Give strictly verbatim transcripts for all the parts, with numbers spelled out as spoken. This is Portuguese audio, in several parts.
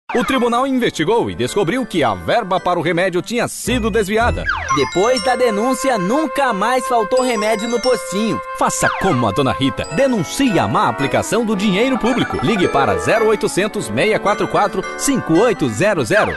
O tribunal investigou e descobriu que a verba para o remédio tinha sido desviada. Depois da denúncia, nunca mais faltou remédio no postinho. Faça como a dona Rita. Denuncie a má aplicação do dinheiro público. Ligue para zero oitocentos, seis quatro quatro, cinco oito zero zero.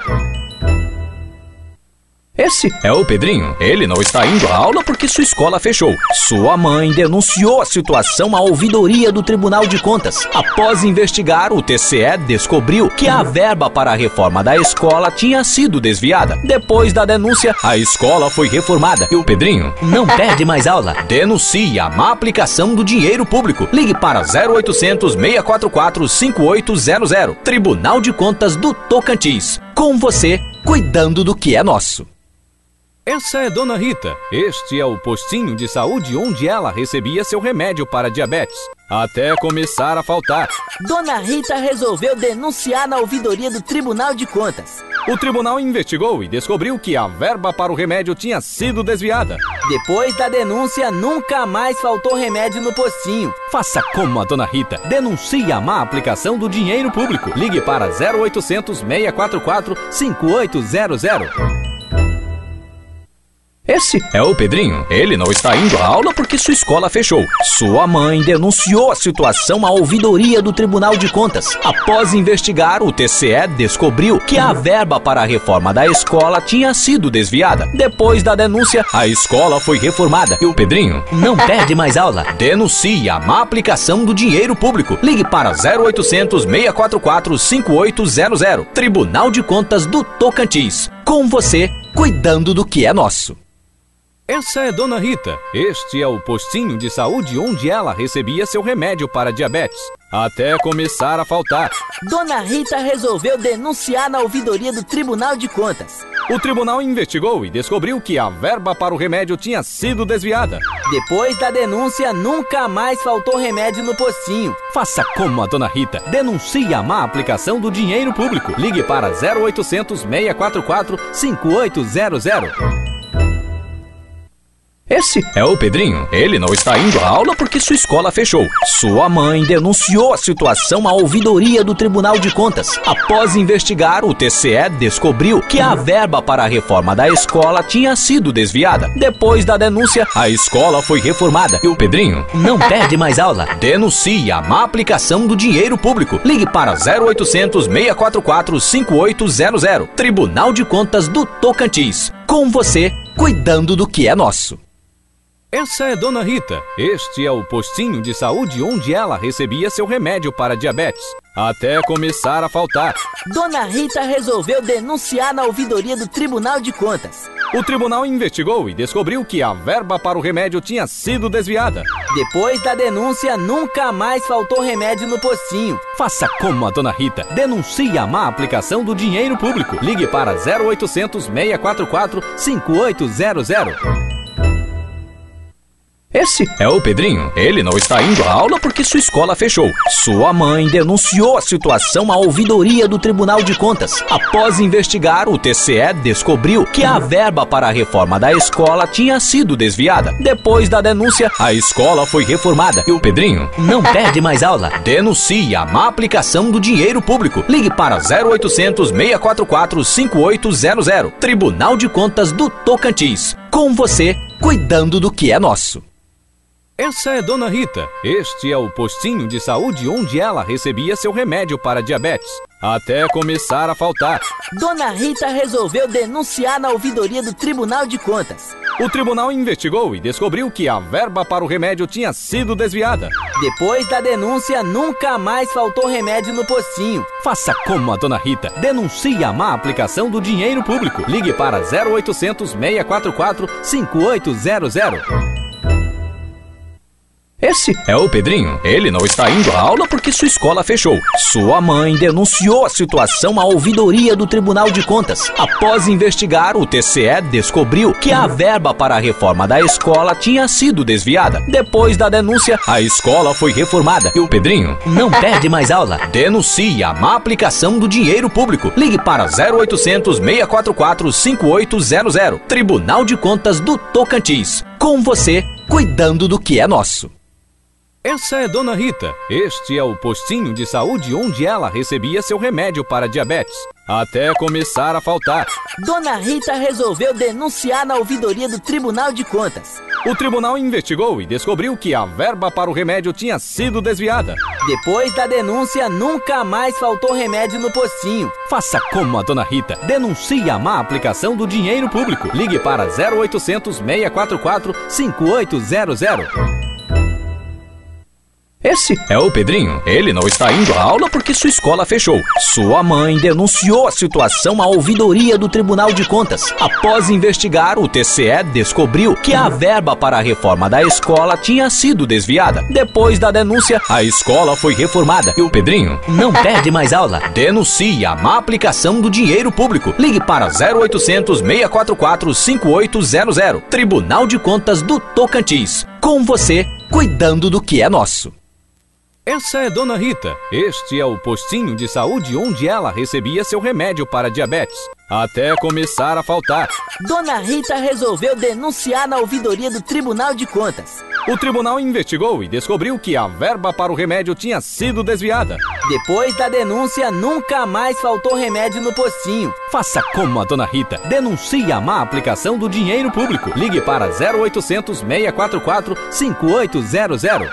Esse é o Pedrinho. Ele não está indo à aula porque sua escola fechou. Sua mãe denunciou a situação à ouvidoria do Tribunal de Contas. Após investigar, o T C E descobriu que a verba para a reforma da escola tinha sido desviada. Depois da denúncia, a escola foi reformada e o Pedrinho não perde mais aula. Denuncie a má aplicação do dinheiro público. Ligue para zero oitocentos, seis quatro quatro, cinco oito zero zero. Tribunal de Contas do Tocantins. Com você, cuidando do que é nosso. Essa é Dona Rita. Este é o postinho de saúde onde ela recebia seu remédio para diabetes, até começar a faltar. Dona Rita resolveu denunciar na ouvidoria do Tribunal de Contas. O tribunal investigou e descobriu que a verba para o remédio tinha sido desviada. Depois da denúncia, nunca mais faltou remédio no postinho. Faça como a Dona Rita. Denuncie a má aplicação do dinheiro público. Ligue para zero oitocentos, seis quatro quatro, cinco oito zero zero. Esse é o Pedrinho. Ele não está indo à aula porque sua escola fechou. Sua mãe denunciou a situação à ouvidoria do Tribunal de Contas. Após investigar, o T C E descobriu que a verba para a reforma da escola tinha sido desviada. Depois da denúncia, a escola foi reformada e o Pedrinho não perde mais aula. Denuncie a má aplicação do dinheiro público. Ligue para zero oitocentos, seis quatro quatro, cinco oito zero zero. Tribunal de Contas do Tocantins. Com você, cuidando do que é nosso. Essa é Dona Rita. Este é o postinho de saúde onde ela recebia seu remédio para diabetes, até começar a faltar. Dona Rita resolveu denunciar na ouvidoria do Tribunal de Contas. O tribunal investigou e descobriu que a verba para o remédio tinha sido desviada. Depois da denúncia, nunca mais faltou remédio no postinho. Faça como a Dona Rita. Denuncie a má aplicação do dinheiro público. Ligue para zero oitocentos, seis quatro quatro, cinco oito zero zero. Esse é o Pedrinho. Ele não está indo à aula porque sua escola fechou. Sua mãe denunciou a situação à ouvidoria do Tribunal de Contas. Após investigar, o T C E descobriu que a verba para a reforma da escola tinha sido desviada. Depois da denúncia, a escola foi reformada e o Pedrinho não perde mais aula. Denuncie a má aplicação do dinheiro público. Ligue para zero oitocentos, seis quatro quatro, cinco oito zero zero. Tribunal de Contas do Tocantins. Com você, cuidando do que é nosso. Essa é Dona Rita. Este é o postinho de saúde onde ela recebia seu remédio para diabetes, até começar a faltar. Dona Rita resolveu denunciar na ouvidoria do Tribunal de Contas. O tribunal investigou e descobriu que a verba para o remédio tinha sido desviada. Depois da denúncia, nunca mais faltou remédio no postinho. Faça como a Dona Rita. Denuncie a má aplicação do dinheiro público. Ligue para zero oitocentos, seis quatro quatro, cinco oito zero zero. Esse é o Pedrinho. Ele não está indo à aula porque sua escola fechou. Sua mãe denunciou a situação à ouvidoria do Tribunal de Contas. Após investigar, o T C E descobriu que a verba para a reforma da escola tinha sido desviada. Depois da denúncia, a escola foi reformada e o Pedrinho não perde mais aula. Denuncie a má aplicação do dinheiro público. Ligue para zero oitocentos, seis quatro quatro, cinco oito zero zero. Tribunal de Contas do Tocantins. Com você, cuidando do que é nosso. Essa é Dona Rita. Este é o postinho de saúde onde ela recebia seu remédio para diabetes, até começar a faltar. Dona Rita resolveu denunciar na ouvidoria do Tribunal de Contas. O tribunal investigou e descobriu que a verba para o remédio tinha sido desviada. Depois da denúncia, nunca mais faltou remédio no postinho. Faça como a Dona Rita. Denuncie a má aplicação do dinheiro público. Ligue para zero oitocentos, seis quatro quatro, cinco oito zero zero. Esse é o Pedrinho. Ele não está indo à aula porque sua escola fechou. Sua mãe denunciou a situação à ouvidoria do Tribunal de Contas. Após investigar, o T C E descobriu que a verba para a reforma da escola tinha sido desviada. Depois da denúncia, a escola foi reformada e o Pedrinho não perde mais aula. Denuncie a má aplicação do dinheiro público. Ligue para zero oitocentos, seis quatro quatro, cinco oito zero zero. Tribunal de Contas do Tocantins. Com você, cuidando do que é nosso. Essa é Dona Rita. Este é o postinho de saúde onde ela recebia seu remédio para diabetes, até começar a faltar. Dona Rita resolveu denunciar na ouvidoria do Tribunal de Contas. O tribunal investigou e descobriu que a verba para o remédio tinha sido desviada. Depois da denúncia, nunca mais faltou remédio no postinho. Faça como a Dona Rita. Denuncie a má aplicação do dinheiro público. Ligue para zero oitocentos, seis quatro quatro, cinco oito zero zero. Esse é o Pedrinho. Ele não está indo à aula porque sua escola fechou. Sua mãe denunciou a situação à ouvidoria do Tribunal de Contas. Após investigar, o T C E descobriu que a verba para a reforma da escola tinha sido desviada. Depois da denúncia, a escola foi reformada e o Pedrinho não perde mais aula. Denuncie a má aplicação do dinheiro público. Ligue para zero oitocentos, seis quatro quatro, cinco oito zero zero. Tribunal de Contas do Tocantins. Com você, cuidando do que é nosso. Essa é Dona Rita. Este é o postinho de saúde onde ela recebia seu remédio para diabetes, até começar a faltar. Dona Rita resolveu denunciar na ouvidoria do Tribunal de Contas. O tribunal investigou e descobriu que a verba para o remédio tinha sido desviada. Depois da denúncia, nunca mais faltou remédio no postinho. Faça como a Dona Rita. Denuncie a má aplicação do dinheiro público. Ligue para zero oitocentos, seis quatro quatro, cinco oito zero zero.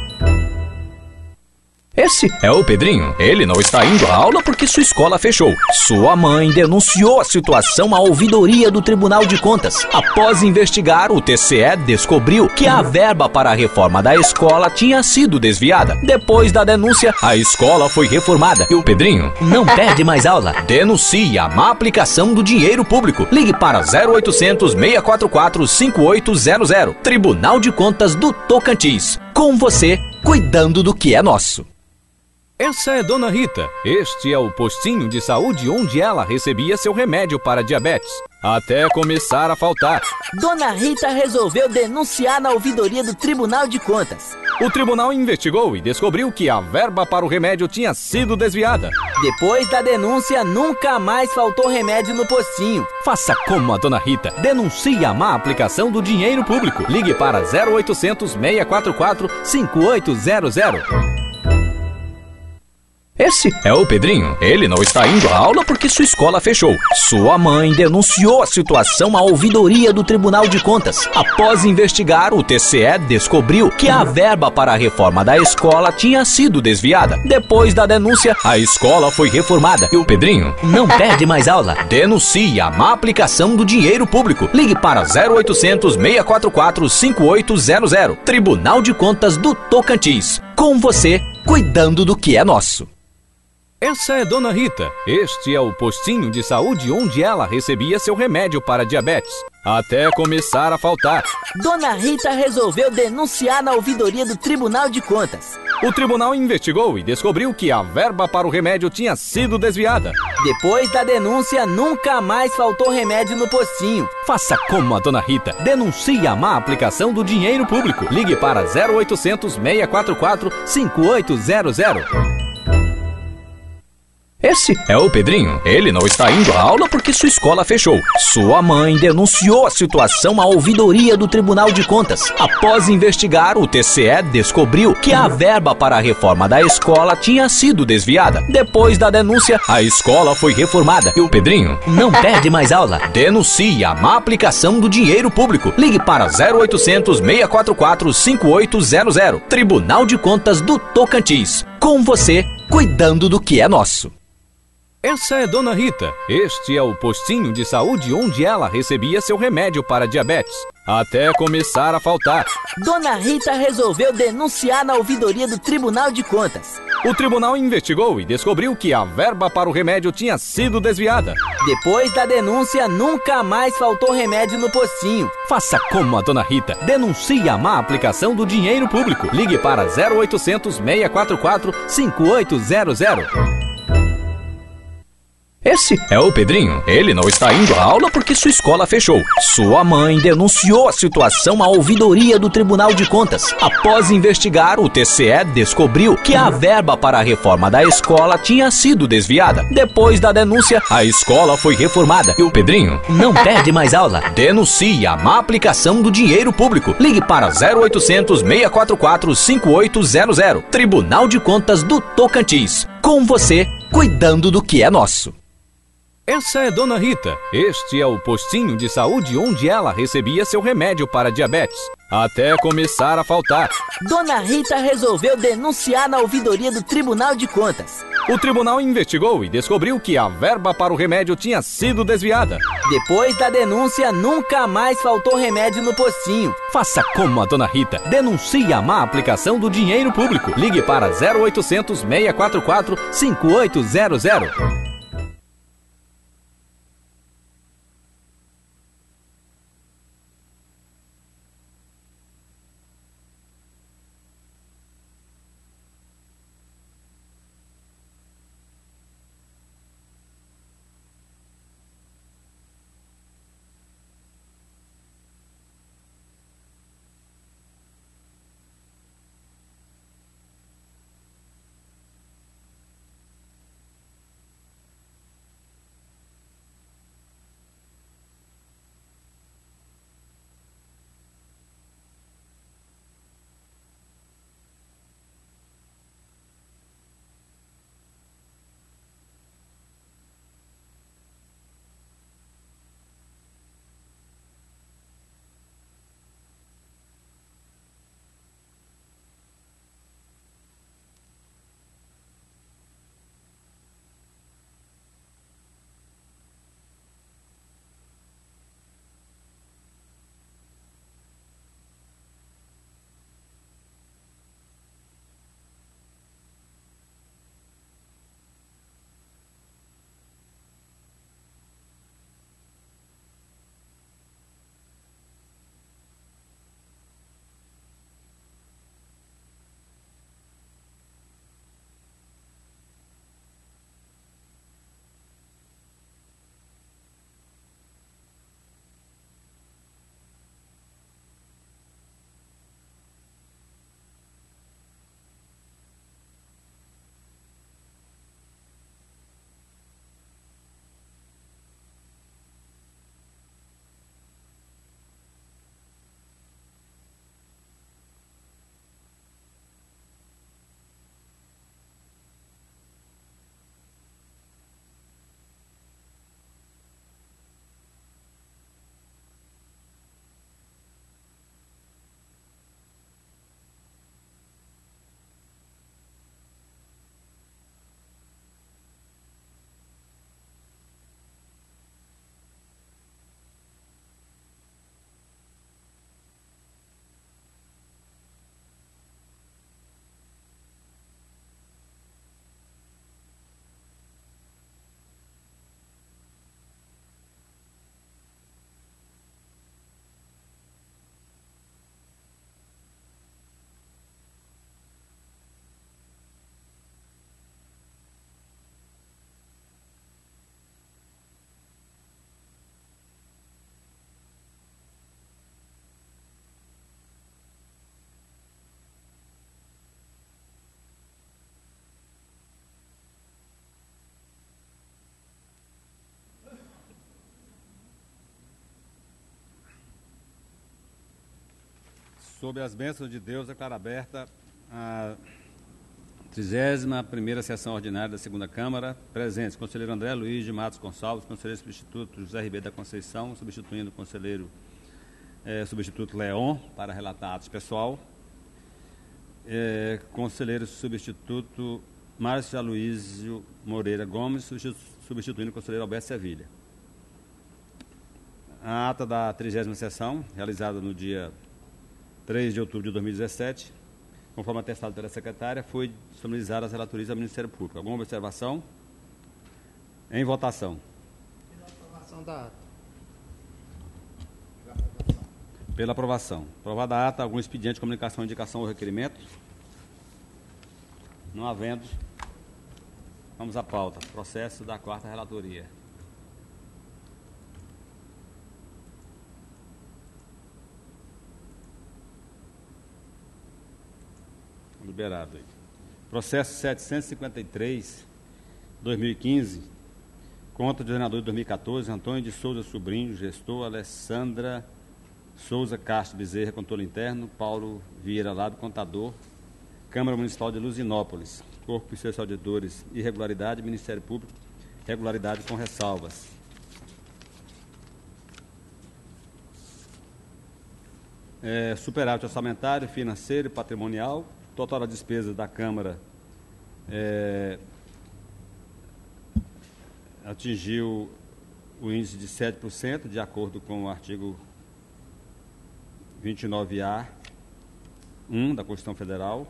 Esse é o Pedrinho. Ele não está indo à aula porque sua escola fechou. Sua mãe denunciou a situação à ouvidoria do Tribunal de Contas. Após investigar, o T C E descobriu que a verba para a reforma da escola tinha sido desviada. Depois da denúncia, a escola foi reformada e o Pedrinho não perde mais aula. Denuncie a má aplicação do dinheiro público. Ligue para zero oitocentos, seis quatro quatro, cinco oito zero zero. Tribunal de Contas do Tocantins. Com você, cuidando do que é nosso. Essa é Dona Rita. Este é o postinho de saúde onde ela recebia seu remédio para diabetes, até começar a faltar. Dona Rita resolveu denunciar na ouvidoria do Tribunal de Contas. O tribunal investigou e descobriu que a verba para o remédio tinha sido desviada. Depois da denúncia, nunca mais faltou remédio no postinho. Faça como a Dona Rita. Denuncie a má aplicação do dinheiro público. Ligue para zero oitocentos, seis quatro quatro, cinco oito zero zero. Esse é o Pedrinho. Ele não está indo à aula porque sua escola fechou. Sua mãe denunciou a situação à ouvidoria do Tribunal de Contas. Após investigar, o T C E descobriu que a verba para a reforma da escola tinha sido desviada. Depois da denúncia, a escola foi reformada e o Pedrinho não perde mais aula. Denuncie a má aplicação do dinheiro público. Ligue para zero oitocentos, seis quatro quatro, cinco oito zero zero. Tribunal de Contas do Tocantins. Com você, cuidando do que é nosso. Essa é Dona Rita. Este é o postinho de saúde onde ela recebia seu remédio para diabetes, até começar a faltar. Dona Rita resolveu denunciar na ouvidoria do Tribunal de Contas. O tribunal investigou e descobriu que a verba para o remédio tinha sido desviada. Depois da denúncia, nunca mais faltou remédio no postinho. Faça como a Dona Rita. Denuncie a má aplicação do dinheiro público. Ligue para zero oitocentos, seis quatro quatro, cinco oito zero zero. Esse é o Pedrinho. Ele não está indo à aula porque sua escola fechou. Sua mãe denunciou a situação à ouvidoria do Tribunal de Contas. Após investigar, o T C E descobriu que a verba para a reforma da escola tinha sido desviada. Depois da denúncia, a escola foi reformada e o Pedrinho não perde mais aula. Denuncie a má aplicação do dinheiro público. Ligue para zero oitocentos, seis quatro quatro, cinco oito zero zero. Tribunal de Contas do Tocantins. Com você, cuidando do que é nosso. Essa é Dona Rita. Este é o postinho de saúde onde ela recebia seu remédio para diabetes, até começar a faltar. Dona Rita resolveu denunciar na ouvidoria do Tribunal de Contas. O tribunal investigou e descobriu que a verba para o remédio tinha sido desviada. Depois da denúncia, nunca mais faltou remédio no postinho. Faça como a Dona Rita. Denuncie a má aplicação do dinheiro público. Ligue para zero oitocentos, seis quatro quatro, cinco oito zero zero. Esse é o Pedrinho. Ele não está indo à aula porque sua escola fechou. Sua mãe denunciou a situação à ouvidoria do Tribunal de Contas. Após investigar, o T C E descobriu que a verba para a reforma da escola tinha sido desviada. Depois da denúncia, a escola foi reformada e o Pedrinho não perde mais aula. Denuncie a má aplicação do dinheiro público. Ligue para zero oitocentos, seis quatro quatro, cinco oito zero zero. Tribunal de Contas do Tocantins. Com você, cuidando do que é nosso. Essa é Dona Rita. Este é o postinho de saúde onde ela recebia seu remédio para diabetes, até começar a faltar. Dona Rita resolveu denunciar na ouvidoria do Tribunal de Contas. O tribunal investigou e descobriu que a verba para o remédio tinha sido desviada. Depois da denúncia, nunca mais faltou remédio no postinho. Faça como a Dona Rita. Denuncie a má aplicação do dinheiro público. Ligue para zero oitocentos, seis quatro quatro, cinco oito zero zero. Sob as bênçãos de Deus, declaro aberta a trigésima primeira sessão ordinária da segunda Câmara. Presentes, conselheiro André Luiz de Matos Gonçalves, conselheiro substituto José Ribeiro da Conceição, substituindo o conselheiro eh, substituto Leon, para relatar atos pessoal. Eh, conselheiro substituto Márcio Aloísio Moreira Gomes, substituindo o conselheiro Alberto Sevilha. A ata da trigésima sessão, realizada no dia três de outubro de dois mil e dezessete, conforme atestado pela secretária, foi disponibilizada às relatorias ao Ministério Público. Alguma observação? Em votação. Pela aprovação da ata. Pela aprovação. Aprovada a ata, algum expediente de comunicação, indicação ou requerimento? Não havendo. Vamos à pauta. Processo da quarta relatoria. Liberado aí. Processo setecentos e cinquenta e três, dois mil e quinze, contra o governador de dois mil e quatorze, Antônio de Souza Sobrinho, gestor, Alessandra Souza Castro Bezerra, controle interno, Paulo Vieira Lado, contador, Câmara Municipal de Luzinópolis, Corpo e seus auditores, irregularidade, Ministério Público, regularidade com ressalvas. É, superávit orçamentário, financeiro e patrimonial. Total da despesa da Câmara é, atingiu o índice de sete por cento, de acordo com o artigo vinte e nove A, um da Constituição Federal.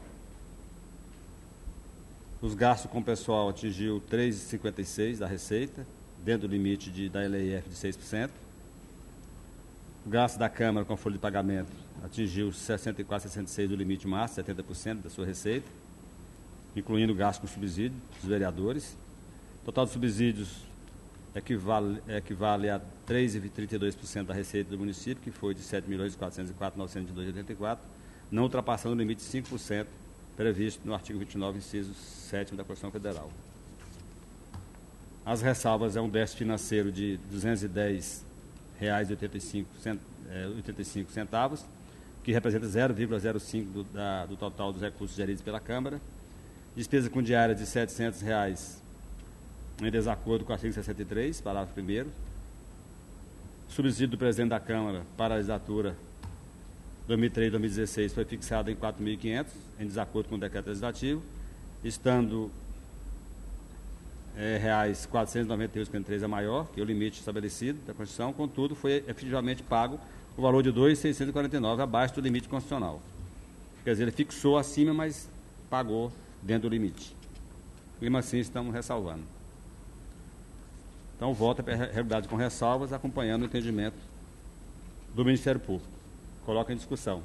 Os gastos com o pessoal atingiu três vírgula cinquenta e seis por cento da receita, dentro do limite de, da L I F de seis por cento. O gasto da Câmara com folha de pagamento atingiu sessenta e quatro vírgula sessenta e seis por cento do limite máximo, setenta por cento da sua receita, incluindo o gasto com subsídio dos vereadores. O total de subsídios equivale, equivale a três vírgula trinta e dois por cento da receita do município, que foi de sete milhões quatrocentos e quatro mil novecentos e dois vírgula oitenta e quatro, não ultrapassando o limite de cinco por cento previsto no artigo vinte e nove, inciso sete da Constituição Federal. As ressalvas é um déficit financeiro de duzentos e dez reais e oitenta e cinco centavos, que representa zero vírgula zero cinco por cento do, da, do total dos recursos geridos pela Câmara. Despesa com diária de setecentos reais, em desacordo com o artigo sessenta e três, parágrafo primeiro. Subsídio do presidente da Câmara para a legislatura dois mil e três a dois mil e dezesseis foi fixado em quatro mil e quinhentos, em desacordo com o decreto legislativo, estando é, reais quatrocentos e noventa e oito vírgula cinquenta e três a maior que o limite estabelecido da Constituição. Contudo, foi efetivamente pago o valor de dois mil seiscentos e quarenta e nove, abaixo do limite constitucional. Quer dizer, ele fixou acima, mas pagou dentro do limite. Mesmo assim, estamos ressalvando. Então, o voto é para regularidade com ressalvas, acompanhando o entendimento do Ministério Público. Coloca em discussão.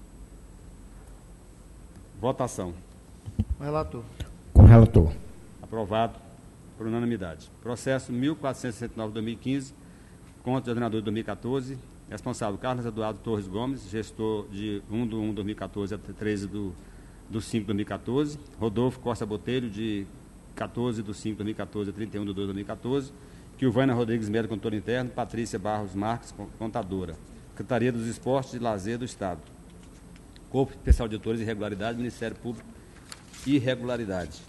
Votação. Com o relator. Com o relator. Aprovado por unanimidade. Processo mil quatrocentos e sessenta e nove de dois mil e quinze, contra o ordenador de dois mil e quatorze, responsável Carlos Eduardo Torres Gomes, gestor de um de um de dois mil e quatorze a treze do cinco de dois mil e quatorze, Rodolfo Costa Botelho, de quatorze do cinco de dois mil e quatorze a trinta e um de dois de dois mil e quatorze, Kilvana Rodrigues Melo, controle interno, Patrícia Barros Marques, contadora, Secretaria dos Esportes e Lazer do Estado, Corpo Especial de Auditores, irregularidade, Ministério Público, irregularidade.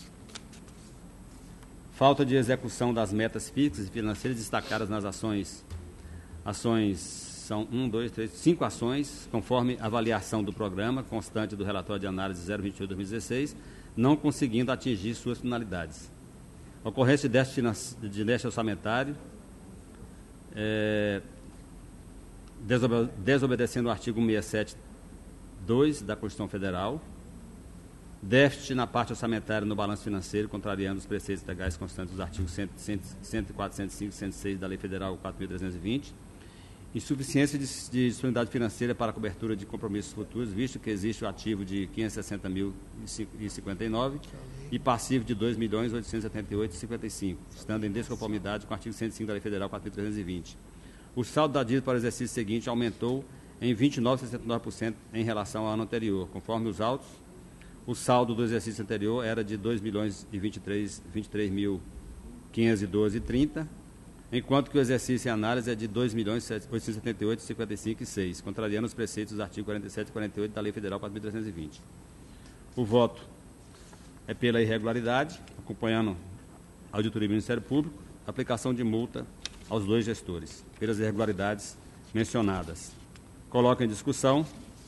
Falta de execução das metas fixas e financeiras destacadas nas ações. Ações são um, dois, três, cinco ações, conforme avaliação do programa, constante do relatório de análise zero vinte e oito de dois mil e dezesseis, não conseguindo atingir suas finalidades. Ocorrência de déficit, de déficit orçamentário, é, desobe, desobedecendo o artigo sessenta e sete, dois da Constituição Federal, déficit na parte orçamentária no balanço financeiro, contrariando os preceitos legais constantes dos artigos cem, cem, cento e quatro, cento e cinco e cento e seis da Lei Federal quatro mil trezentos e vinte, insuficiência de, de disponibilidade financeira para a cobertura de compromissos futuros, visto que existe o ativo de quinhentos e sessenta mil e cinquenta e nove e passivo de dois milhões oitocentos e setenta e oito mil e cinquenta e cinco, estando em desconformidade com o artigo cento e cinco da Lei Federal quatro mil trezentos e vinte. O saldo da dívida para o exercício seguinte aumentou em vinte e nove vírgula sessenta e nove por cento em relação ao ano anterior. Conforme os autos, o saldo do exercício anterior era de dois milhões e vinte e três mil quinhentos e doze vírgula trinta, enquanto que o exercício em análise é de dois milhões oitocentos e setenta e oito mil e cinquenta e cinco vírgula seis, contrariando os preceitos dos artigos quarenta e sete e quarenta e oito da Lei Federal quatro mil trezentos e vinte. O voto é pela irregularidade, acompanhando a auditoria do Ministério Público, aplicação de multa aos dois gestores, pelas irregularidades mencionadas. Coloca em discussão.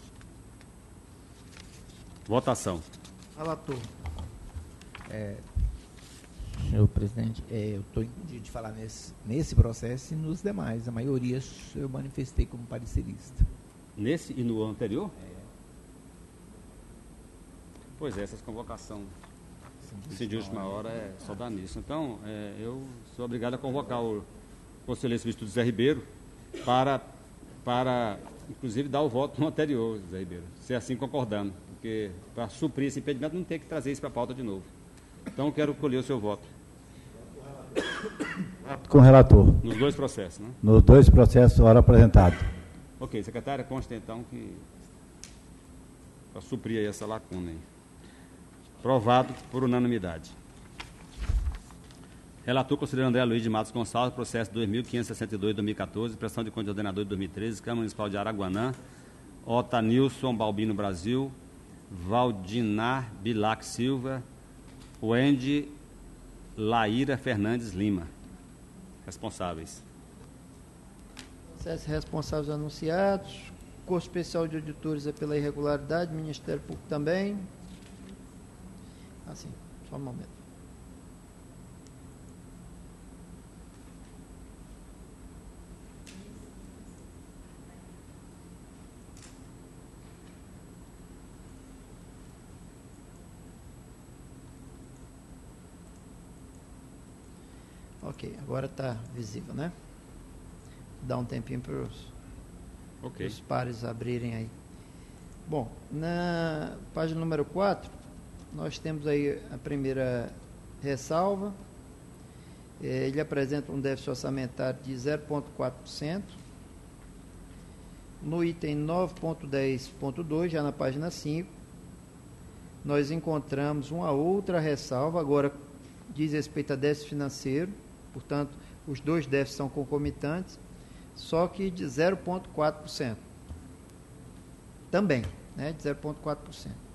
Votação. Relator. É, senhor presidente, é, eu estou impedido de falar nesse, nesse processo e nos demais. A maioria eu manifestei como parecerista. Nesse e no anterior? É. Pois é, essas convocações assim, de última hora é só dar nisso. Então, é, eu sou obrigado a convocar o conselheiro substituto Zé Ribeiro para, para, inclusive, dar o voto no anterior, Zé Ribeiro, se assim concordando, porque para suprir esse impedimento não tem que trazer isso para a pauta de novo. Então, quero colher o seu voto. Com o relator. Nos dois processos, né? Nos dois processos, hora apresentado. Ok, secretária, consta então que... para suprir aí essa lacuna aí. Aprovado por unanimidade. Relator, conselheiro André Luiz de Matos Gonçalves, processo dois mil quinhentos e sessenta e dois de dois mil e quatorze, prestação de contas de ordenador de dois mil e treze, Câmara Municipal de Araguanã, Ota Nilson Balbino Brasil, Valdinar Bilac Silva, Wendy Laíra Fernandes Lima. Responsáveis. Processos responsáveis anunciados. Corpo Especial de Auditores é pela irregularidade, Ministério Público também. Assim, só um momento. Ok, agora está visível, né? Dá um tempinho para os Ok. os pares abrirem aí. Bom, na página número quatro, nós temos aí a primeira ressalva. Eh, Ele apresenta um déficit orçamentário de zero vírgula quatro por cento. No item nove ponto dez ponto dois, já na página cinco, nós encontramos uma outra ressalva, agora diz respeito a déficit financeiro, portanto, os dois déficits são concomitantes, só que de zero vírgula quatro por cento. Também, né, de zero vírgula quatro por cento.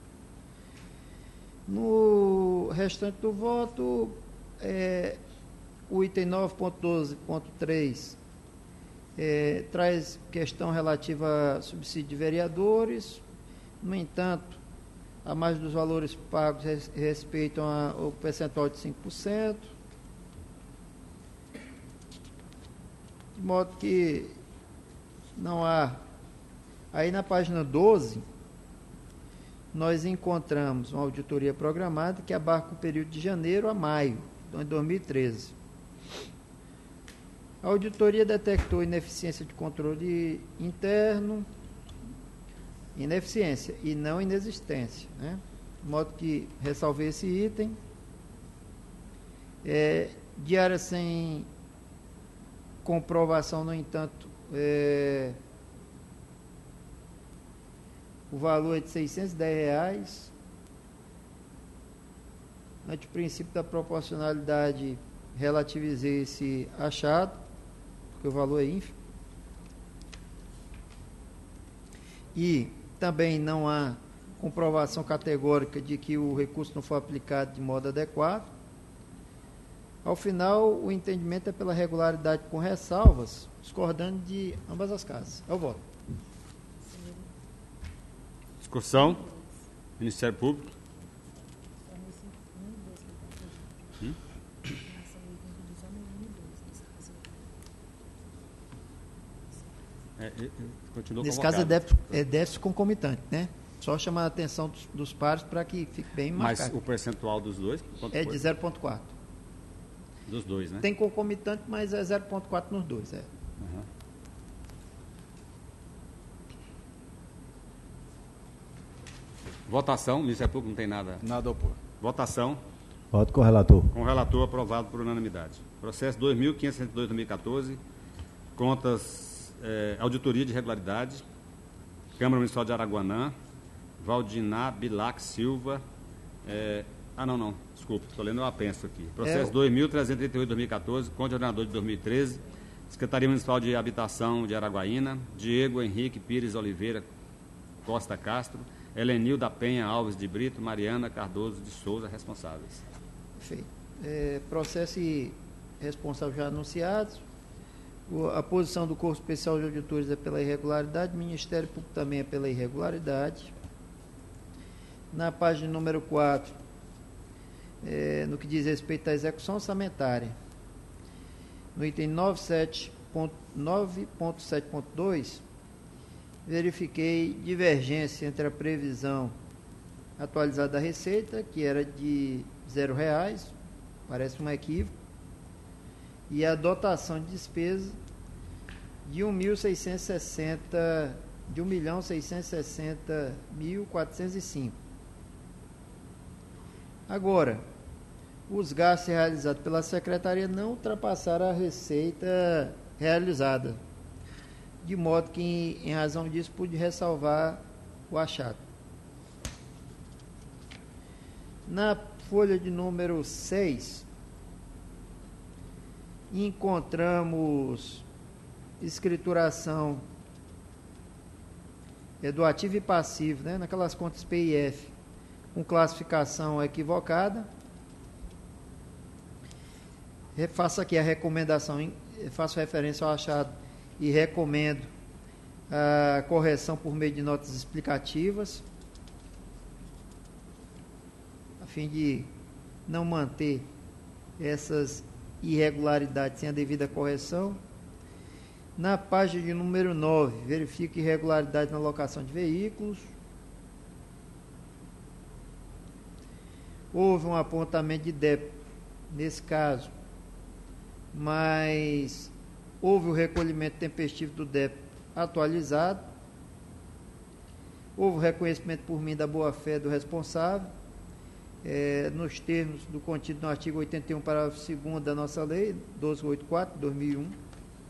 No restante do voto, é, o item nove ponto doze ponto três é, traz questão relativa a subsídio de vereadores. No entanto, a mais dos valores pagos res, respeitam a, o percentual de cinco por cento. De modo que não há. Aí na página doze, nós encontramos uma auditoria programada que abarca o período de janeiro a maio de dois mil e treze. A auditoria detectou ineficiência de controle interno, ineficiência e não inexistência, né? De modo que ressalvei esse item. É, diária sem comprovação, no entanto, é, o valor é de seiscentos e dez reais. Ante o princípio da proporcionalidade, relativizei esse achado, porque o valor é ínfimo. E também não há comprovação categórica de que o recurso não foi aplicado de modo adequado. Ao final, o entendimento é pela regularidade com ressalvas, discordando de ambas as casas. É o voto. Discussão. Ministério Público. Hum? É, é, continua Nesse caso é convocado. déficit, é déficit concomitante, né? Só chamar a atenção dos, dos pares para que fique bem Mas marcado. o percentual dos dois? Quanto É foi? de zero vírgula quatro. Dos dois, né? Tem concomitante, mas é zero vírgula quatro nos dois. É. Uhum. Votação. O Ministério Público não tem nada. Nada a opor. Votação. Voto com o relator. Com o relator, aprovado por unanimidade. Processo dois mil quinhentos e sessenta e dois de dois mil e quatorze, contas, eh, auditoria de regularidade, Câmara Municipal de Araguanã, Valdinar Bilac Silva, eh, ah, não, não, desculpa, estou lendo o apenso aqui. Processo É, dois mil trezentos e trinta e oito de dois mil e quatorze, conta de ordenador de dois mil e treze, Secretaria Municipal de Habitação de Araguaína, Diego Henrique Pires Oliveira Costa Castro, Helenil da Penha Alves de Brito, Mariana Cardoso de Souza, responsáveis. Perfeito. É, processo e responsável já anunciados. O, a posição do Corpo Especial de Auditores é pela irregularidade, o Ministério Público também é pela irregularidade. Na página número quatro, é, no que diz respeito à execução orçamentária, no item nove ponto sete ponto dois, verifiquei divergência entre a previsão atualizada da receita, que era de zero reais, parece um equívoco, e a dotação de despesa de um mil seiscentos e sessenta, de um milhão seiscentos e sessenta mil quatrocentos e cinco. Agora, os gastos realizados pela Secretaria não ultrapassaram a receita realizada, de modo que, em razão disso, pude ressalvar o achado. Na folha de número seis, encontramos escrituração é, do ativo e passivo, né, naquelas contas P I F, com classificação equivocada. Faço aqui a recomendação, faço referência ao achado e recomendo a correção por meio de notas explicativas, a fim de não manter essas irregularidades sem a devida correção. Na página de número nove, verifique irregularidade na locação de veículos. Houve um apontamento de débito nesse caso, mas houve o recolhimento tempestivo do débito atualizado. Houve o reconhecimento por mim da boa-fé do responsável, é, nos termos do contido no artigo oitenta e um, parágrafo segundo da nossa lei, doze oitenta e quatro, dois mil e um.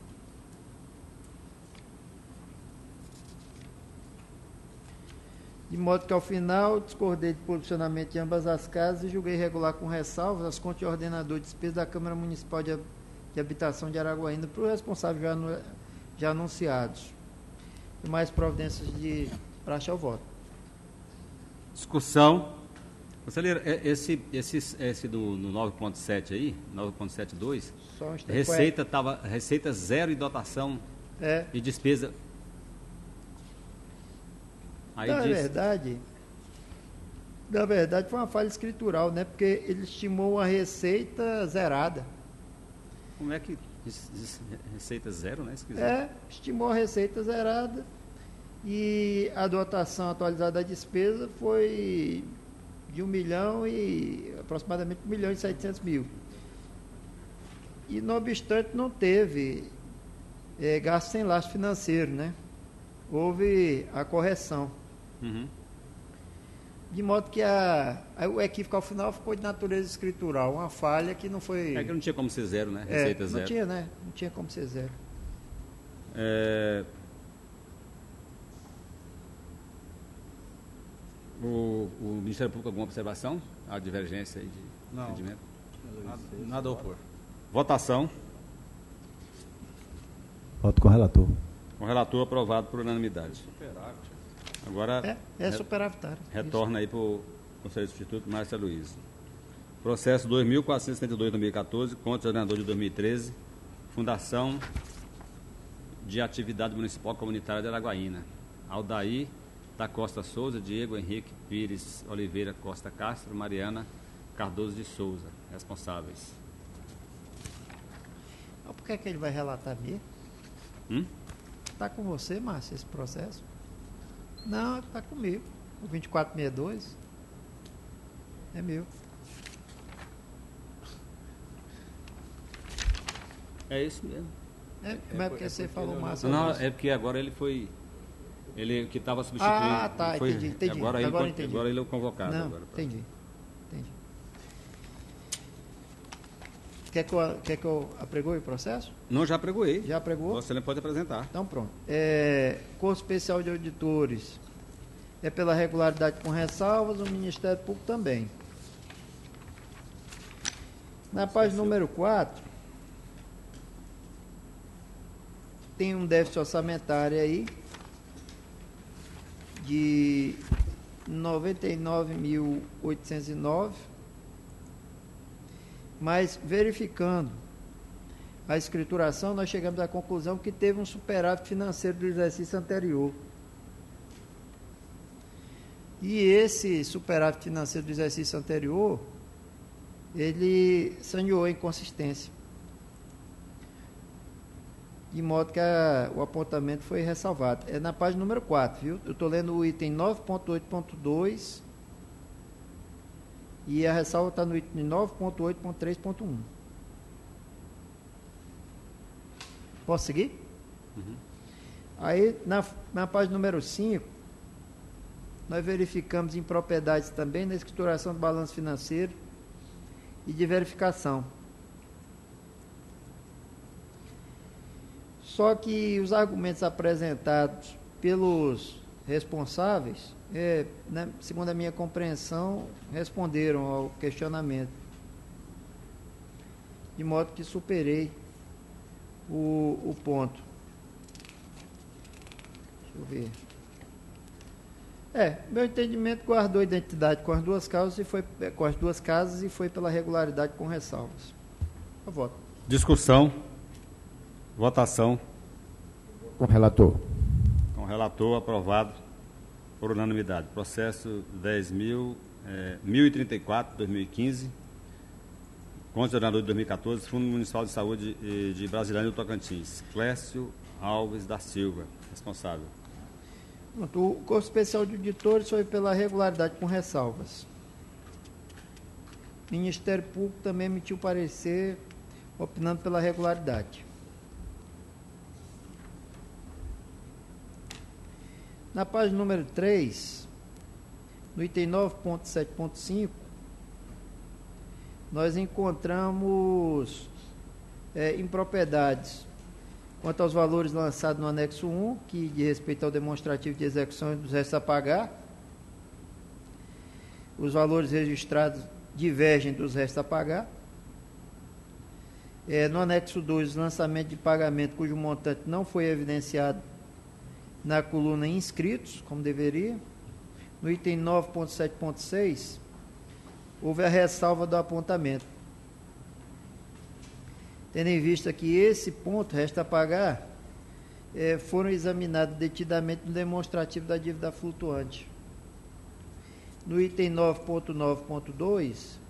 De modo que, ao final, discordei de posicionamento de ambas as casas e julguei regular com ressalvas as contas de ordenador de despesa da Câmara Municipal de, de Habitação de Araguaína para o responsável já, no, já anunciados. E mais providências de praxe ao voto. Discussão. Conselheiro, esse, esse, esse do no nove ponto sete aí, nove ponto setenta e dois, Só um instante. receita, tava, receita zero e dotação é. e despesa. Aí na diz... verdade, na verdade foi uma falha escritural, né? Porque ele estimou uma receita zerada. Como é que receita zero, né? Esquisito. É, estimou a receita zerada e a dotação atualizada da despesa foi de um milhão e aproximadamente um milhão e setecentos mil. E não obstante não teve é, gasto sem lastro financeiro, né? Houve a correção. Uhum. De modo que a, a, o equívoco ao final ficou de natureza escritural, uma falha que não foi... É que não tinha como ser zero, né? Receita é, não zero. Não tinha, né? Não tinha como ser zero. É... O, o Ministério Público, alguma observação? A divergência aí de não. entendimento? Nada, nada a opor. Votação. Voto com o relator. Com o relator aprovado por unanimidade. Superávit. Agora, É, é superavitário. retorna aí para o Conselho Substituto, Márcia Luiz. Processo dois mil quatrocentos e setenta e dois de dois mil e quatorze, contra o ordenador de dois mil e treze, Fundação de Atividade Municipal Comunitária de Araguaína. Aldair da Costa Souza, Diego Henrique Pires Oliveira Costa Castro, Mariana Cardoso de Souza, responsáveis. Por que é que ele vai relatar mesmo? Hum? Está com você, Márcio, esse processo? Não, está comigo. O vinte e quatro sessenta e dois é meu. É isso mesmo. É, como é porque é você porque falou, ele Márcio? Não, é porque agora ele foi... Ele que estava substituindo... Ah, tá, foi, entendi, entendi. Agora, Agora ele, entendi. agora ele é o convocado. Não, agora, pra... entendi. Entendi. Quer que eu, quer que eu apregoe o processo? Não, já pregoei. Já apregou? Você pode apresentar. Então pronto. É, Corpo Especial de Auditores é pela regularidade com ressalvas, o Ministério Público também. Na página número quatro, tem um déficit orçamentário aí de noventa e nove mil oitocentos e nove, mas verificando a escrituração, nós chegamos à conclusão que teve um superávit financeiro do exercício anterior. E esse superávit financeiro do exercício anterior, ele saneou a inconsistência. De modo que a, o apontamento foi ressalvado. É na página número quatro, viu? Eu estou lendo o item nove ponto oito ponto dois e a ressalva está no item nove ponto oito ponto três ponto um. Posso seguir? Uhum. Aí, na, na página número cinco, nós verificamos impropriedades também na escrituração do balanço financeiro e de verificação. Só que os argumentos apresentados pelos responsáveis, é, né, segundo a minha compreensão, responderam ao questionamento, de modo que superei o, o ponto. Deixa eu ver. É, meu entendimento guardou identidade com as duas causas e foi com as duas casas e foi pela regularidade com ressalvas. Eu voto. Discussão. Votação. Com o relator. Com o relator, aprovado por unanimidade. Processo dez mil, é, mil e trinta e quatro, dois mil e quinze. Considerador de dois mil e quatorze, Fundo Municipal de Saúde de Brasilândia do Tocantins. Clécio Alves da Silva, responsável. O Corpo Especial de Auditores foi pela regularidade com ressalvas. O Ministério Público também emitiu parecer opinando pela regularidade. Na página número três, no item nove ponto sete ponto cinco, nós encontramos é, impropriedades quanto aos valores lançados no anexo um, que diz respeito ao demonstrativo de execução dos restos a pagar. Os valores registrados divergem dos restos a pagar. É, no anexo dois, lançamento de pagamento cujo montante não foi evidenciado na coluna inscritos, como deveria. No item nove ponto sete ponto seis, houve a ressalva do apontamento. Tendo em vista que esse ponto, resta a pagar, eh, foram examinados detidamente no demonstrativo da dívida flutuante. No item nove ponto nove ponto dois,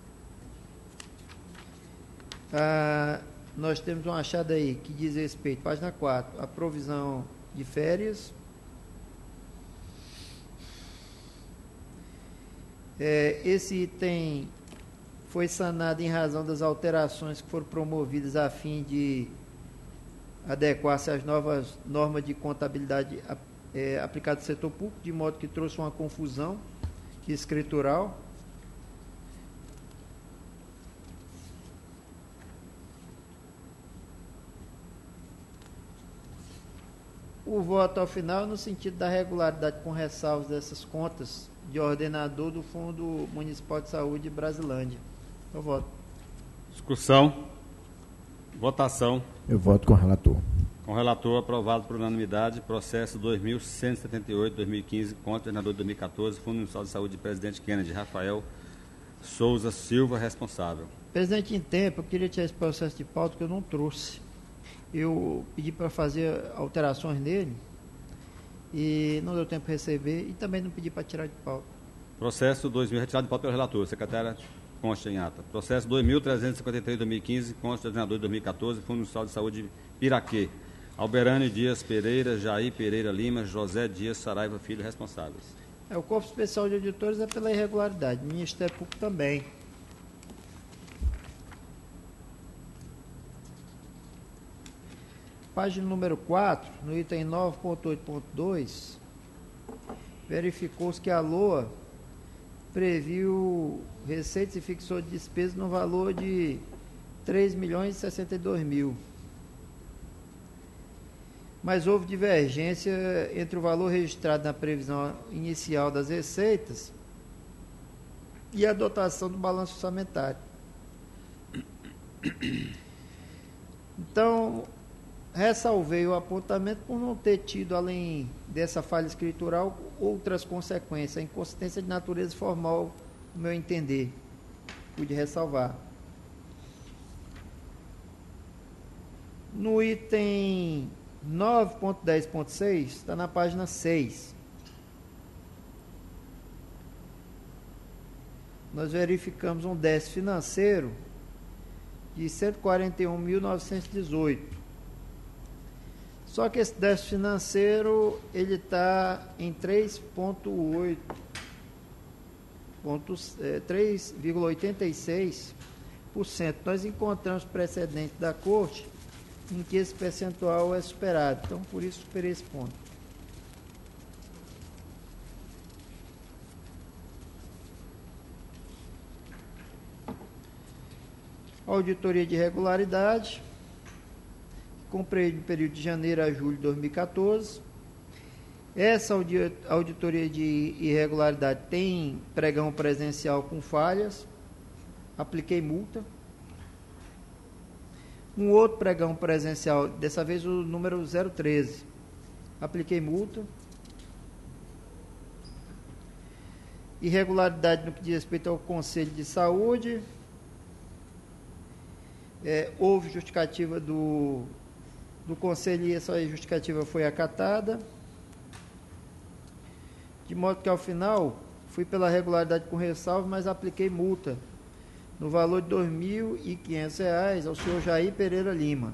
ah, nós temos um achado aí que diz respeito, página quatro, a provisão de férias. É, esse item foi sanado em razão das alterações que foram promovidas a fim de adequar-se às novas normas de contabilidade é, aplicadas no setor público, de modo que trouxe uma confusão escritural. O voto ao final no sentido da regularidade com ressalvas dessas contas de ordenador do Fundo Municipal de Saúde de Brasilândia. Eu voto. Discussão. Votação. Eu voto com o relator. Com o relator, aprovado por unanimidade. Processo dois mil cento e setenta e oito, dois mil e quinze, contra o ordenador de dois mil e quatorze, Fundo Municipal de Saúde de Presidente Kennedy, Rafael Souza Silva, responsável. Presidente, em tempo, eu queria tirar esse processo de pauta que eu não trouxe. Eu pedi para fazer alterações nele e não deu tempo de receber e também não pedi para tirar de pauta. Processo dois mil, retirado de pauta pelo relator. Secretária, consta em ata. Processo dois mil trezentos e cinquenta e três, dois mil e quinze, consta do ordenador de dois mil e quatorze, Fundo Municipal de Saúde de Piraquê. Alberane Dias Pereira, Jair Pereira Lima, José Dias Saraiva Filho, responsáveis. É, o Corpo Especial de Auditores é pela irregularidade, o Ministério Público também. Página número quatro, no item nove ponto oito ponto dois, verificou-se que a LOA previu receitas e fixou de despesas no valor de três milhões e sessenta e dois mil. Mas houve divergência entre o valor registrado na previsão inicial das receitas e a dotação do balanço orçamentário. Então, ressalvei o apontamento por não ter tido, além dessa falha escritural, outras consequências. A inconsistência de natureza formal, no meu entender, pude ressalvar. No item nove ponto dez ponto seis, está na página seis. Nós verificamos um déficit financeiro de cento e quarenta e um mil novecentos e dezoito. Só que esse déficit financeiro ele está em três vírgula oito, três vírgula oitenta e seis por cento. Nós encontramos precedente da Corte em que esse percentual é superado. Então, por isso, superei esse ponto. Auditoria de irregularidade, comprei no período de janeiro a julho de dois mil e quatorze. Essa audi- auditoria de irregularidade tem pregão presencial com falhas, apliquei multa. Um outro pregão presencial, dessa vez o número zero treze, apliquei multa. Irregularidade no que diz respeito ao Conselho de Saúde. É, houve justificativa do, do Conselho e essa justificativa foi acatada. De modo que, ao final, fui pela regularidade com ressalva, mas apliquei multa no valor de dois mil e quinhentos reais ao senhor Jair Pereira Lima.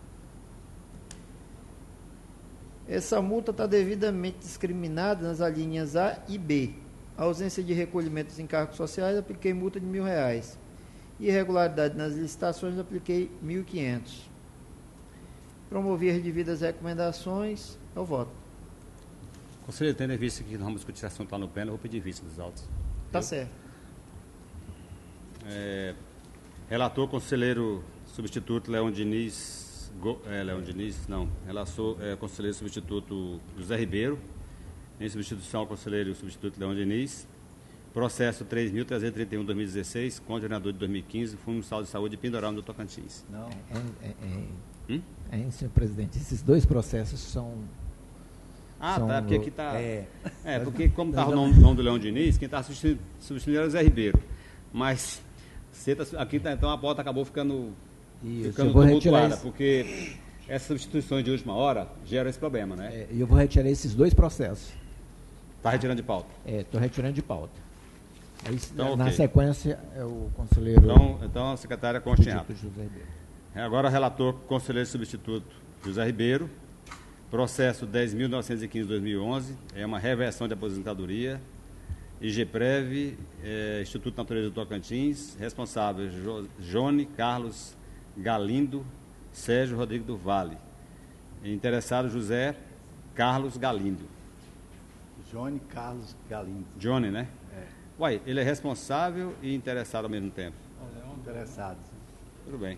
Essa multa está devidamente discriminada nas alíneas A e B. A ausência de recolhimento dos encargos sociais, apliquei multa de mil reais. Irregularidade nas licitações, apliquei mil e quinhentos. Promovi as devidas recomendações, eu voto. Conselheiro, tendo em vista que nós vamos discutir esse assunto lá no pleno, eu vou pedir vista dos autos. Tá Eu? certo. É, relator, conselheiro substituto Leão Diniz, Go, é, Leão Diniz, não, relator, é, conselheiro substituto José Ribeiro, em substituição ao conselheiro substituto Leão Diniz, processo três mil trezentos e trinta e um, dois mil e dezesseis, condenador de dois mil e quinze, Fundo Municipal de Saúde, Pindorama do Tocantins. Não. É, é, é, Hum? é, senhor presidente, esses dois processos são... Ah, são tá, porque no- aqui está... É, É, porque como estava o nome, nome do Leão Diniz, quem estava substituindo, substituindo era o Zé Ribeiro. Mas você tá, aqui tá, então a pauta acabou ficando, Isso, ficando eu vou retirar tumultuada, esse- porque essas substituições de última hora geram esse problema, né? é, eu vou retirar esses dois processos. Está retirando de pauta. Estou retirando de pauta. Aí, Então, na ok. sequência, é o conselheiro Então, então a secretária consta em ato. substituto José Ribeiro. Agora, relator, conselheiro substituto José Ribeiro. Processo dez mil novecentos e quinze, dois mil e onze, é uma reversão de aposentadoria. IGPREV, é, Instituto Natureza do Tocantins, responsável jo, Jone Carlos Galindo, Sérgio Rodrigo do Vale. Interessado José Carlos Galindo. Johnny Carlos Galindo. Johnny, né? É. Uai, ele é responsável e interessado ao mesmo tempo. Interessado. Tudo bem.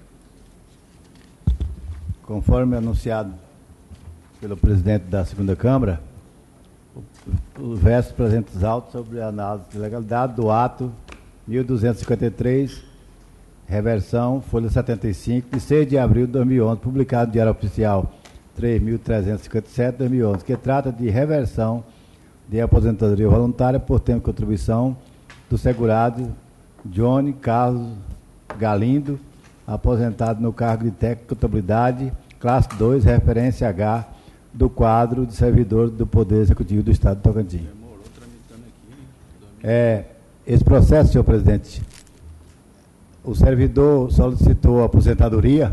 Conforme anunciado pelo presidente da segunda Câmara, o, o verso presentes autos sobre a análise de legalidade do ato mil duzentos e cinquenta e três, reversão, folha setenta e cinco, de seis de abril de dois mil e onze, publicado no Diário Oficial três mil trezentos e cinquenta e sete, dois mil e onze, que trata de reversão de aposentadoria voluntária por tempo de contribuição do segurado Johnny Carlos Galindo, aposentado no cargo de técnico de contabilidade, classe dois, referência H, do quadro de servidor do Poder Executivo do Estado de Tocantins. Demorou tramitando aqui. É, esse processo, senhor presidente, o servidor solicitou a aposentadoria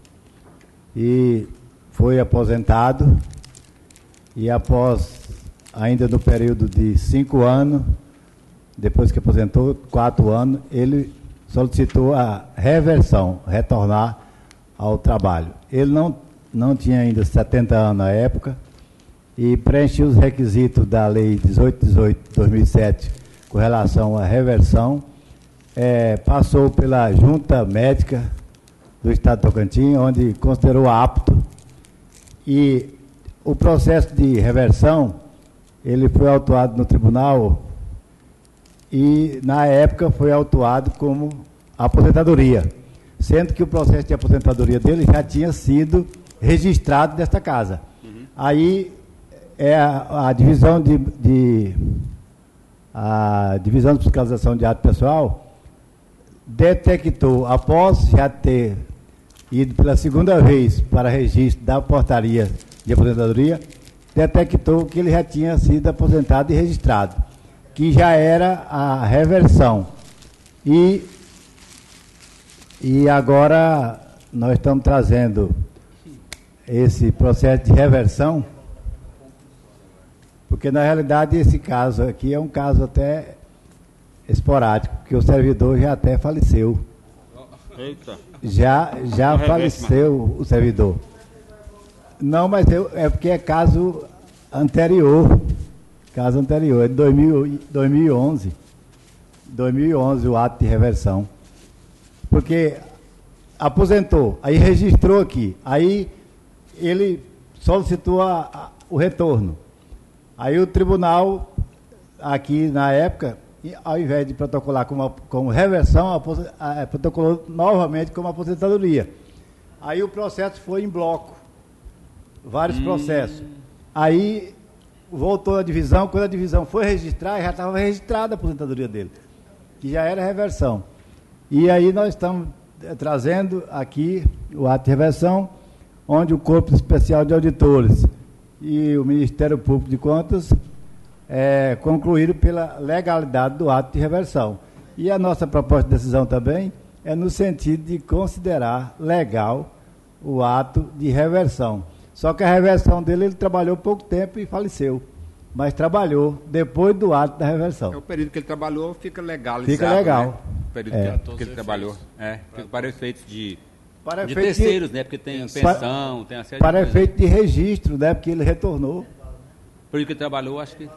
e foi aposentado, e após, ainda no período de cinco anos, depois que aposentou, quatro anos, ele solicitou a reversão, retornar ao trabalho. Ele não, não tinha ainda setenta anos na época e preencheu os requisitos da Lei dezoito dezoito de dois mil e sete com relação à reversão, é, passou pela Junta Médica do Estado de Tocantins, onde considerou apto, e o processo de reversão, ele foi autuado no tribunal e, na época, foi autuado como aposentadoria, sendo que o processo de aposentadoria dele já tinha sido registrado nesta casa. Uhum. Aí, é a, a divisão de, de a divisão de fiscalização de ato pessoal detectou, após já ter ido pela segunda vez para registro da portaria de aposentadoria, detectou que ele já tinha sido aposentado e registrado, que já era a reversão. E, e agora nós estamos trazendo esse processo de reversão, porque na realidade esse caso aqui é um caso até esporádico, porque o servidor já até faleceu. Eita. Já, já faleceu o servidor. Não, mas eu, é porque é caso anterior. Caso anterior, é de dois mil, dois mil e onze. dois mil e onze o ato de reversão. Porque aposentou, aí registrou aqui, aí ele solicitou a, a, o retorno. Aí o tribunal, aqui na época, ao invés de protocolar como, como reversão, apos, a, protocolou novamente como aposentadoria. Aí o processo foi em bloco, vários hum. processos. Aí voltou a divisão, quando a divisão foi registrar, já estava registrada a aposentadoria dele, que já era reversão. E aí nós estamos trazendo aqui o ato de reversão, onde o Corpo Especial de Auditores e o Ministério Público de Contas é, concluíram pela legalidade do ato de reversão. E a nossa proposta de decisão também é no sentido de considerar legal o ato de reversão. Só que a reversão dele, ele trabalhou pouco tempo e faleceu, mas trabalhou depois do ato da reversão. É o período que ele trabalhou, fica legalizado. Fica legal. Né? O período é. que, que ele trabalhou. É, para efeitos de, para de efeito terceiros, de, né? Porque tem pensão, para, tem a série Para de efeito de registro, né? Porque ele retornou. O período que ele trabalhou, acho que...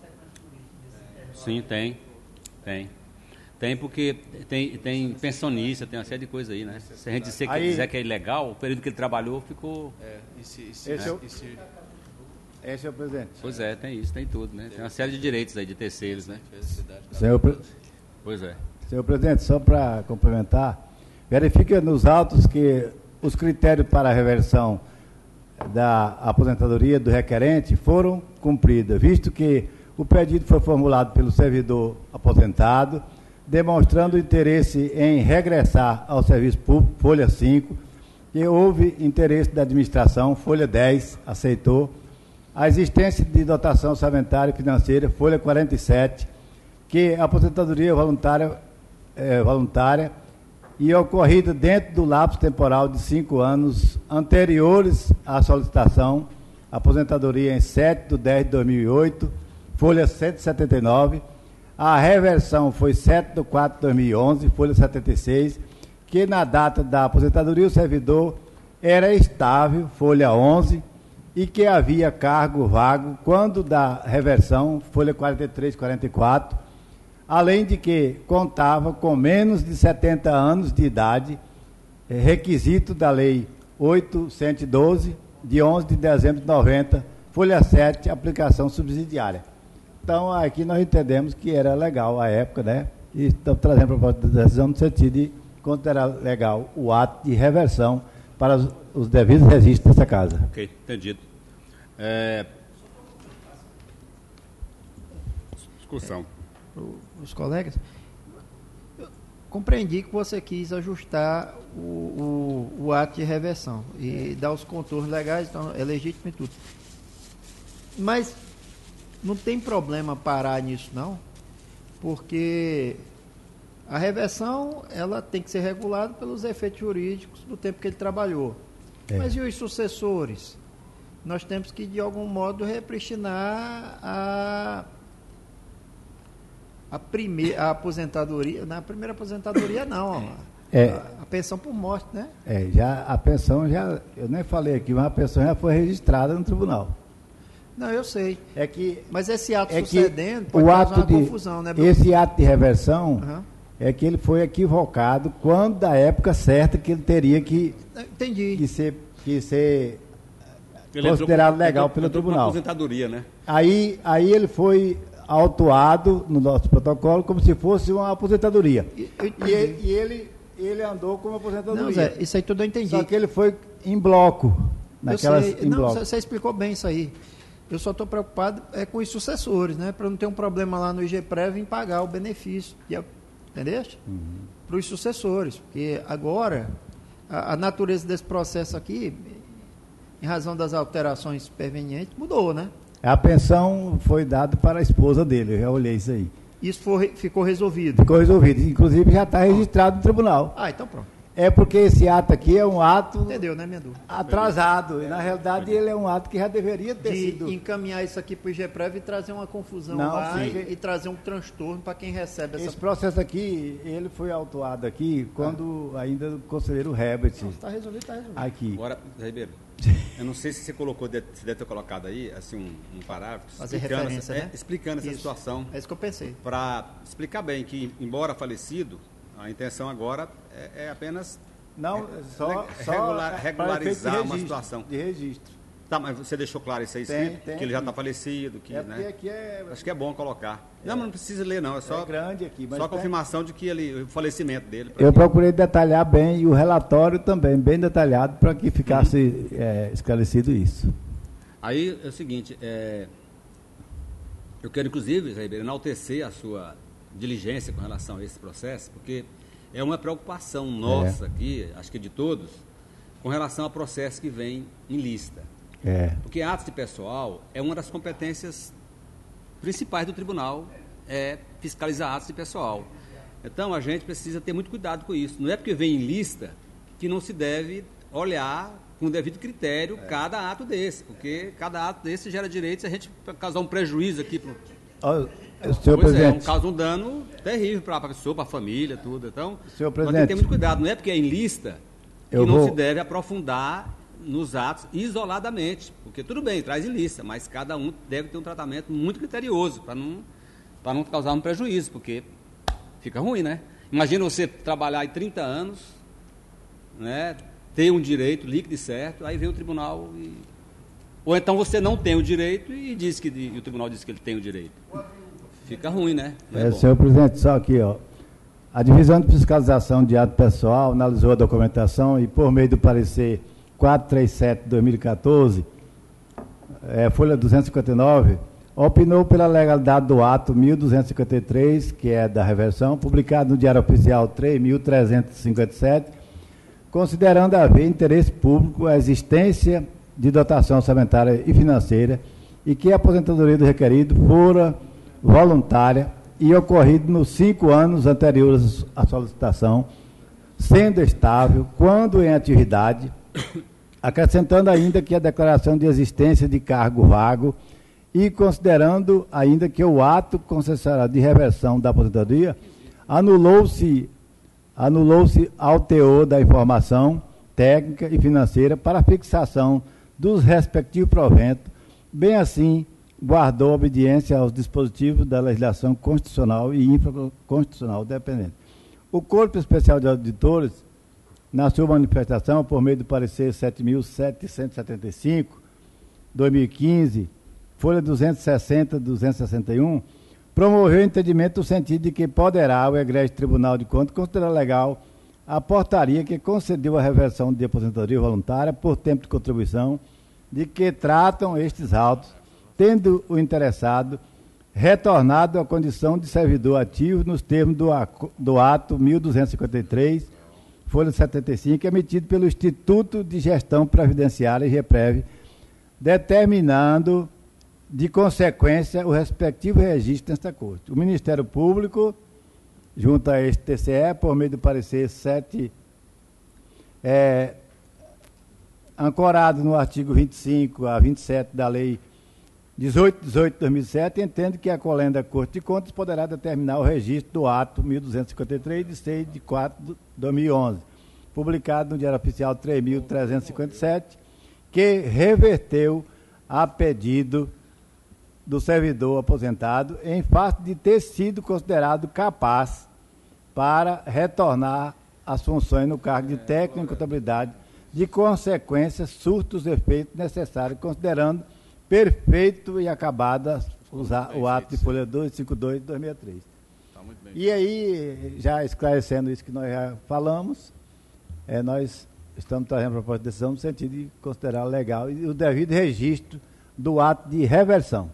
Sim, tem. Tem. Tem porque tem, tem pensionista, tem uma série de coisas aí, né? Se a gente disser que, dizer que é ilegal, o período que ele trabalhou ficou... É, e se, e se, esse, é, é o, e se... esse é o presidente. Pois é, tem isso, tem tudo, né? Tem uma série de direitos aí, de terceiros, né? Senhor, pois é. Senhor presidente, só para complementar, verifica nos autos que os critérios para a reversão da aposentadoria do requerente foram cumpridos, visto que o pedido foi formulado pelo servidor aposentado, demonstrando interesse em regressar ao serviço público, folha cinco, que houve interesse da administração, folha dez, aceitou, a existência de dotação orçamentária e financeira, folha quarenta e sete, que a aposentadoria voluntária, é, voluntária e ocorrida dentro do lapso temporal de cinco anos anteriores à solicitação, aposentadoria em sete de dez de dois mil e oito, folha cento e setenta e nove, a reversão foi sete de quatro de dois mil e onze, folha setenta e seis, que na data da aposentadoria o servidor era estável, folha onze, e que havia cargo vago quando da reversão, folha quarenta e três, quarenta e quatro, além de que contava com menos de setenta anos de idade, requisito da Lei oitocentos e doze, de onze de dezembro de noventa, folha sete, aplicação subsidiária. Então, aqui nós entendemos que era legal à época, né? E estamos trazendo a proposta de decisão no sentido de considerar legal o ato de reversão para os, os devidos registros dessa casa. Ok, entendido. É... Discussão. É, os colegas, eu compreendi que você quis ajustar o, o, o ato de reversão e dar os contornos legais, então é legítimo e tudo. Mas não tem problema parar nisso, não, porque a reversão ela tem que ser regulada pelos efeitos jurídicos do tempo que ele trabalhou. É. Mas e os sucessores? Nós temos que, de algum modo, repristinar a, a, primeira, a aposentadoria. Na primeira aposentadoria, não. É. A, a pensão por morte, né? É, já, a pensão já, eu nem falei aqui, mas a pensão já foi registrada no tribunal. Não, eu sei. É que, mas esse ato é sucedendo que pode o causar ato uma de, confusão, né, Bruno? Esse ato de reversão uhum. é que ele foi equivocado quando da época certa que ele teria que, Entendi. que ser, que ser ele considerado entrou, legal entrou, pelo entrou tribunal. Aposentadoria, né? Aí, aí ele foi autuado no nosso protocolo como se fosse uma aposentadoria. E, e, e ele, ele andou como aposentadoria. Não, Zé, isso aí tudo eu entendi. Só que ele foi em bloco. Naquelas, eu sei. em Não, bloco. você explicou bem isso aí. Eu só estou preocupado é com os sucessores, né? Para não ter um problema lá no I G P R E V em pagar o benefício. Entendeu? Uhum. Para os sucessores. Porque agora, a, a natureza desse processo aqui, em razão das alterações pervenientes, mudou, né? A pensão foi dada para a esposa dele, eu já olhei isso aí. Isso foi, ficou resolvido? Ficou resolvido. Inclusive já está registrado no tribunal. Ah, então pronto. É porque esse ato aqui é um ato Entendeu, né, minha dúvida? atrasado. E, na realidade, ele é um ato que já deveria ter de sido... encaminhar isso aqui para o I G P R E V e trazer uma confusão Não, lá sim. e, e trazer um transtorno para quem recebe essa... Esse processo aqui, ele foi autuado aqui quando ah. ainda o conselheiro Herbert... Está resolvido, está resolvido. Aqui. Agora, Zé Ribeiro, eu não sei se você colocou, se deve ter colocado aí, assim, um, um parágrafo... Fazer explicando referência, essa, né? é, explicando essa isso. situação. É isso que eu pensei. Para explicar bem que, embora falecido, a intenção agora é, é apenas Não, só, só Regular- regularizar de uma registro, situação. de registro. Tá, mas você deixou claro isso aí, Tem, escrito? tem que ele já aqui. está falecido, que, É porque né? aqui é, Acho que é bom colocar. Não, mas não precisa ler, não. É só, é grande aqui. Mas só a tem- confirmação de que ele, o falecimento dele. pra Eu que- procurei detalhar bem e o relatório também, bem detalhado, para que ficasse Uhum. é, esclarecido isso. Aí é o seguinte, é, eu quero inclusive, Zé Ribeiro, enaltecer a sua diligência com relação a esse processo, porque é uma preocupação nossa aqui, acho que de todos, com relação ao processo que vem em lista. É. Porque atos de pessoal é uma das competências principais do tribunal, é fiscalizar atos de pessoal. Então a gente precisa ter muito cuidado com isso. Não é porque vem em lista que não se deve olhar com o devido critério cada ato desse, porque cada ato desse gera direito se a gente causar um prejuízo aqui pro, Ó, senhor pois é, um, presidente, causa um dano terrível para a pessoa, para a família, tudo. Então, Senhor nós temos que presidente, ter muito cuidado. Não é porque é em lista que eu não vou- se deve aprofundar nos atos isoladamente. Porque tudo bem, traz em lista, mas cada um deve ter um tratamento muito criterioso para não, para não causar um prejuízo, porque fica ruim, né? Imagina você trabalhar aí trinta anos, né, ter um direito líquido e certo, aí vem o tribunal e... Ou então você não tem o direito e diz que e o tribunal diz que ele tem o direito. Fica ruim, né? Não é É, bom. senhor presidente, só aqui, ó. A Divisão de Fiscalização de Ato Pessoal analisou a documentação e, por meio do parecer quatrocentos e trinta e sete de dois mil e quatorze, é, folha duzentos e cinquenta e nove, opinou pela legalidade do ato mil duzentos e cinquenta e três, que é da reversão, publicado no Diário Oficial três mil trezentos e cinquenta e sete, considerando haver interesse público a existência de dotação orçamentária e financeira e que a aposentadoria do requerido fora voluntária e ocorrido nos cinco anos anteriores à solicitação, sendo estável quando em atividade, acrescentando ainda que a declaração de existência de cargo vago e considerando ainda que o ato concessionário de reversão da aposentadoria anulou-se anulou-se ao teor da informação técnica e financeira para a fixação dos respectivos proventos, bem assim guardou obediência aos dispositivos da legislação constitucional e infraconstitucional dependente. O Corpo Especial de Auditores, na sua manifestação, por meio do parecer sete mil setecentos e setenta e cinco, dois mil e quinze, folha duzentos e sessenta, duzentos e sessenta e um, promoveu o entendimento no sentido de que poderá o egrégio Tribunal de Contas considerar legal a portaria que concedeu a reversão de aposentadoria voluntária por tempo de contribuição de que tratam estes autos, tendo o interessado retornado à condição de servidor ativo nos termos do, do ato mil duzentos e cinquenta e três, folha setenta e cinco, emitido pelo Instituto de Gestão Previdenciária e Repreve, determinando, de consequência, o respectivo registro nesta Corte. O Ministério Público, junto a este T C E, por meio do parecer sete, é, ancorado no artigo vinte e cinco a vinte e sete da Lei dezoito dezoito de dois mil e sete, entende que a colenda da Corte de Contas poderá determinar o registro do ato mil duzentos e cinquenta e três, de seis de quatro de dois mil e onze, publicado no Diário Oficial três mil trezentos e cinquenta e sete, que reverteu a pedido do servidor aposentado em face de ter sido considerado capaz para retornar às funções no cargo de técnico em contabilidade, de consequência, surta os efeitos necessários, considerando perfeito e acabada usar o ato de folha duzentos e cinquenta e dois de dois mil e três. E aí, já esclarecendo isso que nós já falamos, é, nós estamos trazendo a proposta de decisão no sentido de considerar legal e o devido registro do ato de reversão.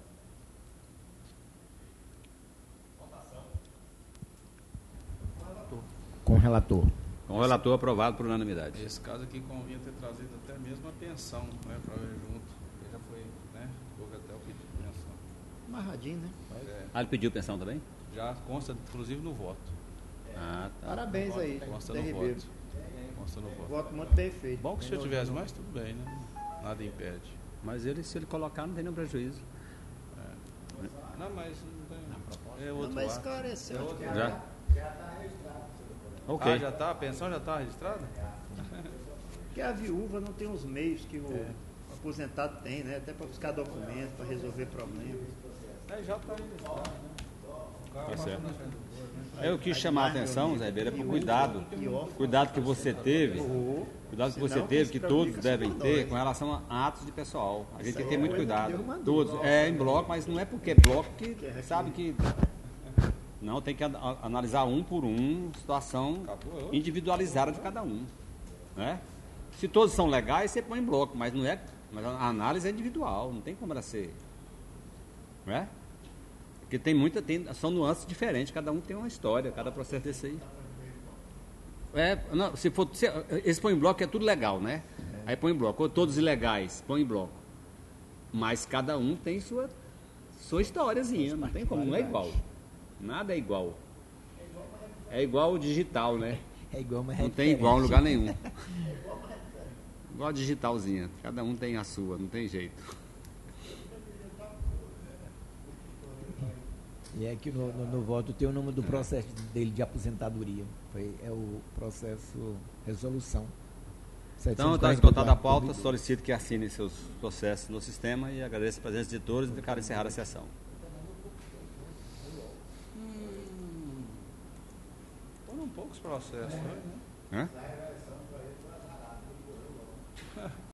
Com o relator. Com o relator aprovado por unanimidade. Esse caso aqui convinha ter trazido até mesmo a pensão, né, para ver junto. Ele já foi, né, houve até o pedido de pensão. Amarradinho, né? É, Ah, ele pediu pensão também? já consta, inclusive, no voto. Ah, tá. Parabéns aí, Consta Zé no Ribeiro. voto. Consta no voto. Voto muito bem feito. Bom que se eu tivesse mais, tudo bem, né? Nada impede. Mas ele, se ele colocar, não tem nenhum prejuízo. Não, mas não tem. É Não, outro mas ato. esclareceu. É outro Já? ato. Ok. Ah, já está? A pensão já está registrada? Porque a viúva não tem os meios que o É. aposentado tem, né? Até para buscar documentos, para resolver problemas. É, já está registrado, né? Tá certo. Eu quis chamar a atenção, Zé Ribeiro, para o cuidado, cuidado que você teve, cuidado que você teve, que todos devem ter com relação a atos de pessoal. A gente tem que ter muito cuidado. Todos, é em bloco, mas não é porque é bloco que sabe que... Não, tem que a- analisar um por um, situação individualizada de cada um. Né? Se todos são legais, você põe em bloco, mas não é. Mas a análise é individual, não tem como ela ser. Não é? Porque tem muita, tem, são nuances diferentes, cada um tem uma história, cada processo desse aí. É, não, se for, se, esse põe em bloco é tudo legal, né? Aí põe em bloco, ou todos ilegais, põe em bloco. Mas cada um tem sua, sua historiazinha, não tem como, não é igual. Nada é igual. É igual o digital, né? É igual, mas Não tem igual em lugar nenhum. Igual a digitalzinha, cada um tem a sua, não tem jeito. E é que no, no, no voto tem o nome do processo dele de aposentadoria. Foi, é o processo resolução. Então, está esgotada a pauta, solicito que assine seus processos no sistema e agradeço a presença de todos e declaro encerrada a sessão. Hum, foram poucos processos, né? Hã?